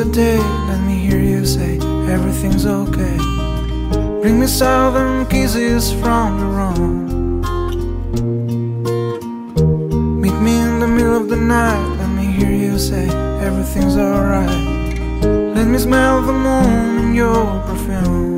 a day, let me hear you say everything's okay. Bring me southern kisses from the room. Meet me in the middle of the night, let me hear you say everything's alright. Let me smell the moon in your perfume.